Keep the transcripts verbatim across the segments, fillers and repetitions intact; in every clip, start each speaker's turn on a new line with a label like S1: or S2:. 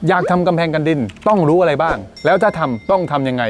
S1: อยากทำกำแพงกันดินต้องรู้อะไรบ้างแล้วถ้าทำต้องทำยังไง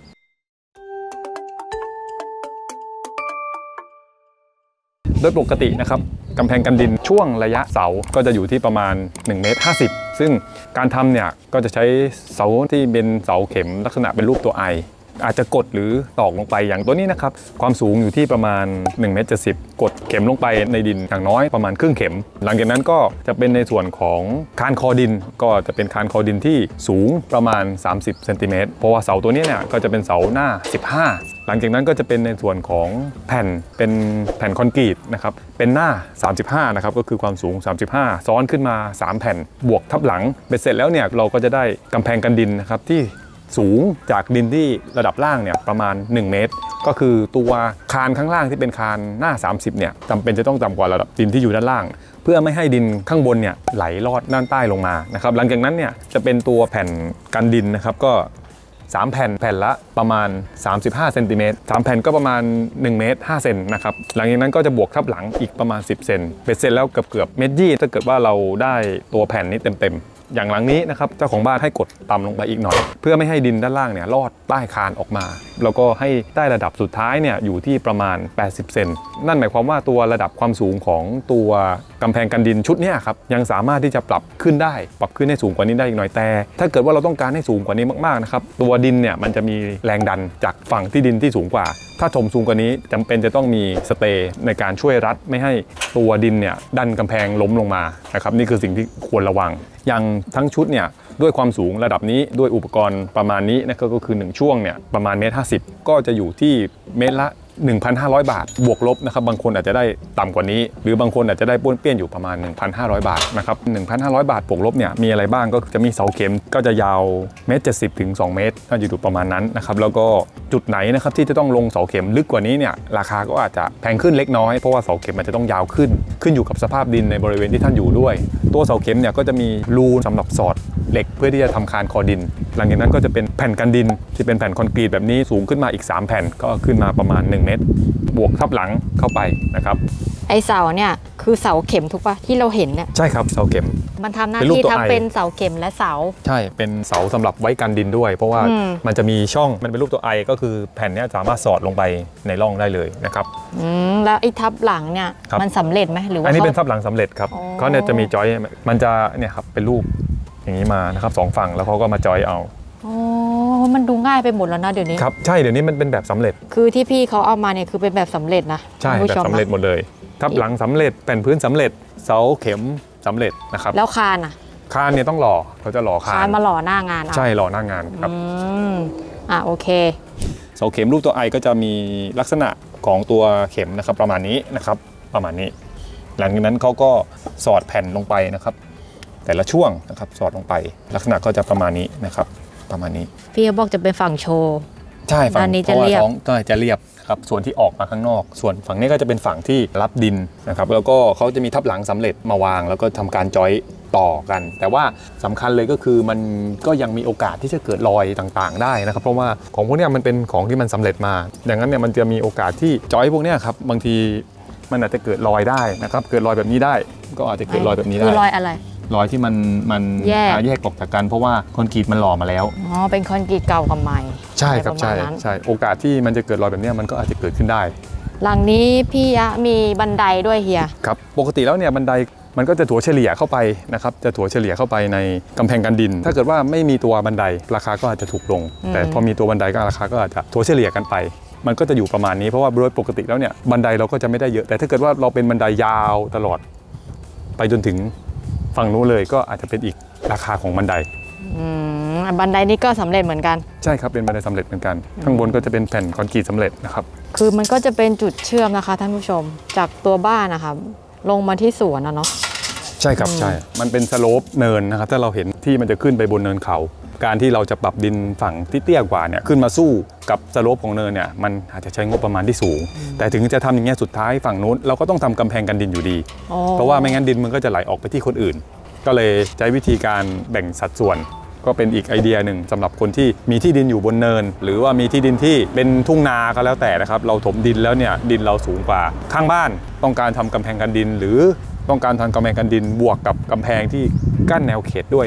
S1: โดยปกตินะครับกำแพงกันดินช่วงระยะเสาก็จะอยู่ที่ประมาณหนึ่งเมตรห้าสิบซึ่งการทำเนี่ยก็จะใช้เสาที่เป็นเสาเข็มลักษณะเป็นรูปตัวไออาจจะกดหรือตอกลงไปอย่างตัวนี้นะครับความสูงอยู่ที่ประมาณหนึ่งเมตรเจ็ดสิบกดเข็มลงไปในดินอย่างน้อยประมาณครึ่งเข็มหลังจากนั้นก็จะเป็นในส่วนของคานคอดินก็จะเป็นคานคอดินที่สูงประมาณสามสิบเซนติเมตรเพราะว่าเสาตัวนี้เนี่ยก็จะเป็นเสาหน้าสิบห้าหลังจากนั้นก็จะเป็นในส่วนของแผ่นเป็นแผ่นคอนกรีตนะครับเป็นหน้าสามสิบห้านะครับก็คือความสูงสามสิบห้าซ้อนขึ้นมาสามแผ่นบวกทับหลังเบ็ดเสร็จแล้วเนี่ยเราก็จะได้กำแพงกันดินนะครับที่สูงจากดินที่ระดับล่างเนี่ยประมาณหนึ่งเมตรก็คือตัวคานข้างล่างที่เป็นคานหน้าสามสิบเนี่ยจำเป็นจะต้องต่ำกว่าระดับดินที่อยู่ด้านล่างเพื่อไม่ให้ดินข้างบนเนี่ยไหลลอดด้านใต้ลงมานะครับหลังจากนั้นเนี่ยจะเป็นตัวแผ่นกันดินนะครับก็สามแผ่นแผ่นละประมาณสามสิบห้าเซนติเมตรสามแผ่นก็ประมาณหนึ่งเมตรห้าเซนนะครับหลังจากนั้นก็จะบวกทับหลังอีกประมาณสิบเซนเป็นเสร็จแล้วเกือบเกือบเมตรยี่ถ้าเกิดว่าเราได้ตัวแผ่นนี้เต็มๆอย่างหลังนี้นะครับเจ้าของบ้านให้กดต่ำลงไปอีกหน่อยเพื่อไม่ให้ดินด้านล่างเนี่ยลอดใต้คานออกมาแล้วก็ให้ได้ระดับสุดท้ายเนี่ยอยู่ที่ประมาณแปดสิบเซนนั่นหมายความว่าตัวระดับความสูงของตัวกำแพงกันดินชุดนี้ครับยังสามารถที่จะปรับขึ้นได้ปรับขึ้นให้สูงกว่านี้ได้อีกหน่อยแต่ถ้าเกิดว่าเราต้องการให้สูงกว่านี้มากๆนะครับตัวดินเนี่ยมันจะมีแรงดันจากฝั่งที่ดินที่สูงกว่าถ้าถมสูงกว่านี้จำเป็นจะต้องมีสเตย์ในการช่วยรัดไม่ให้ตัวดินเนี่ยดันกำแพงล้มลงมานะครับนี่คือสิ่งที่ควรระวังอย่างทั้งชุดเนี่ยด้วยความสูงระดับนี้ด้วยอุปกรณ์ประมาณนี้นะครับก็คือหนึ่งช่วงเนี่ยประมาณเมตรห้าสิบก็จะอยู่ที่เมตรละ หนึ่งพันห้าร้อย บาทบวกลบนะครับบางคนอาจจะได้ต่ำกว่านี้หรือบางคนอาจจะได้ป้วนเปี้ยนอยู่ประมาณ หนึ่งพันห้าร้อย บาทนะครับ หนึ่งพันห้าร้อย บาทบวกลบเนี่ยมีอะไรบ้างก็จะมีเสาเข็มก็จะยาวเมตรเจ็ดสิบถึงสองเมตรน่าจะอยู่ประมาณนั้นนะครับแล้วก็จุดไหนนะครับที่จะต้องลงเสาเข็มลึกกว่านี้เนี่ยราคาก็อาจจะแพงขึ้นเล็กน้อยเพราะว่าเสาเข็มมันจะต้องยาวขึ้นขึ้นอยู่กับสภาพดินในบริเวณที่ท่านอยู่ด้วยตัวเสาเข็มเนี่ยก็จะมีรูสำหรับสอดเหล็กเพื่อที่จะทำคานคอดินหลังจากนั้นก็จะเป็นแผ่นกันดินที่เป็นแผ่นคอนกรีตแบบนี้สูงขึ้นมาอีกสามแผ่นก็ขึ้นมาประมาณหนึ่งเมตรบวกทับหลังเข้าไปนะครับ
S2: ไอเสาเนี่ยคือเสาเข็มถูกปะที่เราเห็นเนี่ย
S1: ใช่ครับเสาเข็ม
S2: มันทำหน้าที่ทั้งเป็นเสาเข็มและเสา
S1: ใช่เป็นเสาสำหรับไว้กันดินด้วยเพราะว่ามันจะมีช่องมันเป็นรูปตัวไอก็คือแผ่นนี้สามารถสอดลงไปในร่องได้เลยนะครับ
S2: อืมแล้วไอ้ทับหลังเนี่ยมันสำเร็จไหมหรือว่า
S1: อันนี้เป็นทับหลังสำเร็จครับเขาเนี่ยจะมีจอยมันจะเนี่ยครับเป็นรูปอย่างนี้มานะครับสองฝั่งแล้วเขาก็มาจอยเอา
S2: อ๋อมันดูง่ายไปหมดแล้วนะเดี๋ยวนี้
S1: ครับใช่เดี๋ยวนี้มันเป็นแบบสำเร็จ
S2: คือที่พี่เขาเอามาเนี่ยคือเป็นแบบสำเร็จนะ
S1: ใช่แบบสำเร็จหมดเลยทับหลังสำเร็จแผ่นพื้นสำเร็จเสาเข็มสำเร็จนะครับ
S2: แล้วคานอ่ะ
S1: คานเนี่ยต้องหล่อเขาจะหล่อคาน
S2: คานมาหล่อหน้างาน
S1: ใช่หล่อหน้างานครับ
S2: อืมอ่ะโอเค
S1: เสาเข็มรูปตัวไอก็จะมีลักษณะของตัวเข็มนะครับประมาณนี้นะครับประมาณนี้หลังจากนั้นเขาก็สอดแผ่นลงไปนะครับแต่ละช่วงนะครับสอดลงไปลักษณะก็จะประมาณนี้นะครับประมาณนี้
S2: พี่เขาบอกจะเป็นฝั่งโชว์
S1: ใช่ฝั่งนี้จะเรียบท้องก็จะเรียบครับส่วนที่ออกมาข้างนอกส่วนฝั่งนี้ก็จะเป็นฝั่งที่รับดินนะครับแล้วก็เขาจะมีทับหลังสำเร็จมาวางแล้วก็ทำการจอยต่อกันแต่ว่าสำคัญเลยก็คือมันก็ยังมีโอกาสที่จะเกิดรอยต่างๆได้นะครับเพราะว่าของพวกนี้มันเป็นของที่มันสำเร็จมาอย่างนั้นเนี่ยมันจะมีโอกาสที่จอยพวกนี้ครับบางทีมันอาจจะเกิดรอยได้นะครับเกิดรอยแบบนี้ได้ก็อาจจะเกิดรอยแบบนี้ได้
S2: คือรอยอะไร
S1: รอยที่มันมันแยกแยกออกจากกันเพราะว่าคอนกรีตมันหล่อมาแล้ว
S2: อ๋อเป็นคอนกรีตเก่ากับใหม่
S1: ใช่ครับใช่ใช่โอกาสที่มันจะเกิดรอยแบบนี้มันก็อาจจะเกิดขึ้นได้
S2: หลังนี้พี่ยะมีบันไดด้วยเฮีย
S1: ครับปกติแล้วเนี่ยบันไดมันก็จะถัวเฉลี่ยเข้าไปนะครับจะถัวเฉลี่ยเข้าไปในกำแพงกันดินถ้าเกิดว่าไม่มีตัวบันไดราคาก็อาจจะถูกลงแต่พอมีตัวบันไดก็ราคาก็อาจจะถัวเฉลี่ยกันไปมันก็จะอยู่ประมาณนี้เพราะว่าโดยปกติแล้วเนี่ยบันไดเราก็จะไม่ได้เยอะแต่ถ้าเกิดว่าเราเป็นบันไดยาวตลอดไปจนถึงฝั่งนู้นเลยก็อาจจะเป็นอีกราคาของบันได
S2: อืมบันไดนี้ก็สำเร็จเหมือนกัน
S1: ใช่ครับเป็นบันไดสำเร็จเหมือนกันข้างบนก็จะเป็นแผ่นคอนกรีตสำเร็จนะครับ
S2: คือมันก็จะเป็นจุดเชื่อมนะคะท่านผู้ชมจากตัวบ้านนะคะลงมาที่สวนนะเนาะ
S1: ใช่ครับใช่มันเป็นสโลปเนินนะครับถ้าเราเห็นที่มันจะขึ้นไปบนเนินเขาการที่เราจะปรับดินฝั่งที่เตี้ยกว่าเนี่ยขึ้นมาสู้กับสโลปของเนินเนี่ยมันอาจจะใช้งบประมาณที่สูงแต่ถึงจะทำอย่างเงี้ยสุดท้ายฝั่งนู้นเราก็ต้องทำกำแพงกันดินอยู่ดีเพราะว่าไม่งั้นดินมันก็จะไหลออกไปที่คนอื่นก็เลยใช้วิธีการแบ่งสัดส่วนก็เป็นอีกไอเดียหนึ่งสำหรับคนที่มีที่ดินอยู่บนเนินหรือว่ามีที่ดินที่เป็นทุ่งนาก็แล้วแต่นะครับเราถมดินแล้วเนี่ยดินเราสูงกว่าข้างบ้านต้องการทำกำแพงกันดินหรือต้องการทำกำแพงกันดินบวกกับกำแพงที่กั้นแนวเขตด้วยเนี่ย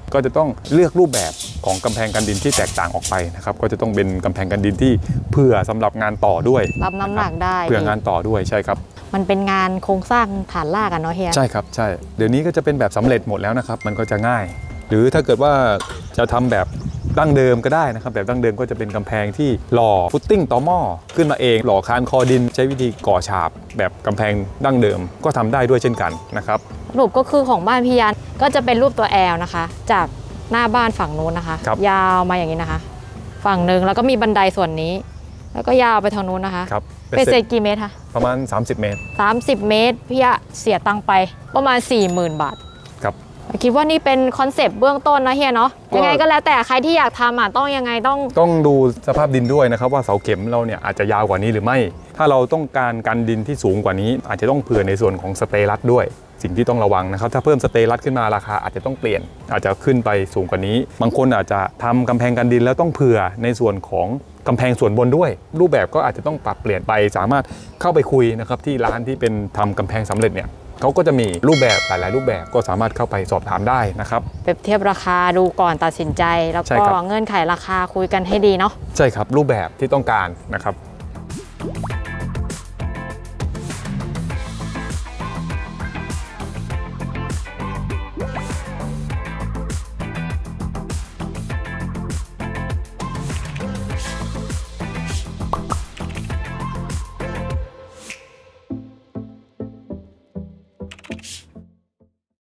S1: ก็จะต้องเลือกรูปแบบของกำแพงกันดินที่แตกต่างออกไปนะครับก็จะต้องเป็นกำแพงกันดินที่เผื่อสำหรับงานต่อด้วย
S2: รับน้ำหนักได้
S1: เผื่องานต่อด้วยใช่ครับ
S2: มันเป็นงานโครงสร้างฐานรากอะเนาะเฮีย
S1: ใช่ครับใช่เดี๋ยวนี้ก็จะเป็นแบบสำเร็จหมดแล้วนะครับมันก็จะง่าย หรือถ้าเกิดว่าจะทำแบบดั้งเดิมก็ได้นะครับแบบดั้งเดิมก็จะเป็นกำแพงที่หล่อฟุตติ้งต่อหม้อขึ้นมาเองหล่อคานคอดินใช้วิธีก่อฉาบแบบกำแพงดั้งเดิมก็ทำได้ด้วยเช่นกันนะครับ
S2: รูปก็คือของบ้านพี่ยันก็จะเป็นรูปตัวแอลนะคะ จากหน้าบ้านฝั่งนู้นนะคะ ยาวมาอย่างนี้นะคะ ฝั่งหนึ่งแล้วก็มีบันไดส่วนนี้ แล้วก็ยาวไปทางนู้นนะคะ
S1: ครับ
S2: เป็นเศษกี่เมตรคะ
S1: ประมาณสามสิบเมตร
S2: สามสิบเมตรพี่ยะเสียตังค์ไปประมาณ สี่หมื่น บาท
S1: ครับ
S2: คิดว่านี่เป็นคอนเซปต์เบื้องต้นนะเฮียเนาะ
S1: ก็
S2: ยังไงก็แล้วแต่ใครที่อยากทำอ่ะต้องยังไงต้อง
S1: ต้องดูสภาพดินด้วยนะครับว่าเสาเข็มเราเนี่ยอาจจะยาวกว่านี้หรือไม่ ถ้าเราต้องการกันดินที่สูงกว่านี้ อาจจะต้องเผื่อในส่วนของสเตลัสด้วย สิ่งที่ต้องระวังนะครับถ้าเพิ่มสเตลัสขึ้นมาราคาอาจจะต้องเปลี่ยน อาจจะขึ้นไปสูงกว่านี้ บางคนอาจจะทำกำแพงกันดินแล้วต้องเผื่อในส่วนของกำแพงส่วนบนด้วย รูปแบบก็อาจจะต้องปรับเปลี่ยนไปสามารถเข้าไปคุยนะครับที่ร้านที่เป็นทำกำแพงสำเร็จเนี่ยเขาก็จะมีรูปแบบหลายๆรูปแบบก็สามารถเข้าไปสอบถามได้นะครับ
S2: เปรียบเทียบราคาดูก่อนตัดสินใจ แล้ว
S1: ใช่
S2: ก็
S1: ครับ
S2: เงื่อนไขราคาคุยกันให้ดีเนาะ
S1: ใช่ครับรูปแบบที่ต้องการนะครับ